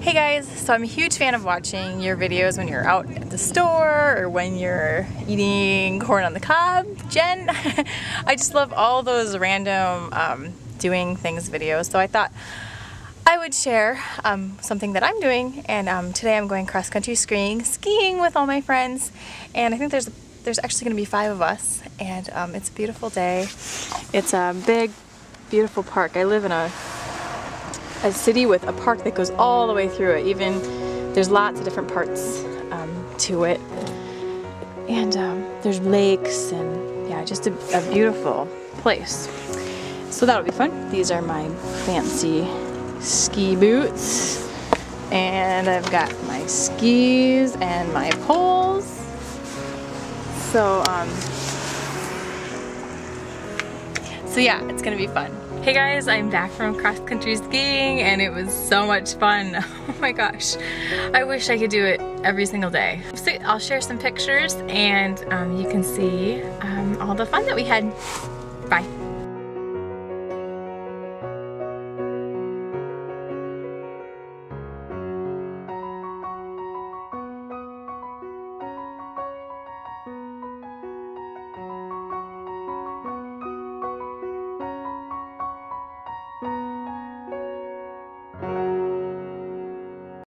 Hey guys, so I'm a huge fan of watching your videos when you're out at the store or when you're eating corn on the cob, Jen. I just love all those random doing things videos, so I thought I would share something that I'm doing, and today I'm going cross-country skiing with all my friends, and I think there's actually going to be 5 of us, and it's a beautiful day. It's a big, beautiful park. I live in a city with a park that goes all the way through it. Even there's lots of different parts to it, and there's lakes, and yeah, just a beautiful place. So that'll be fun. These are my fancy ski boots, and I've got my skis and my poles. So yeah, it's gonna be fun. Hey guys, I'm back from cross-country skiing and it was so much fun. Oh my gosh. I wish I could do it every single day. So I'll share some pictures and you can see all the fun that we had. Bye.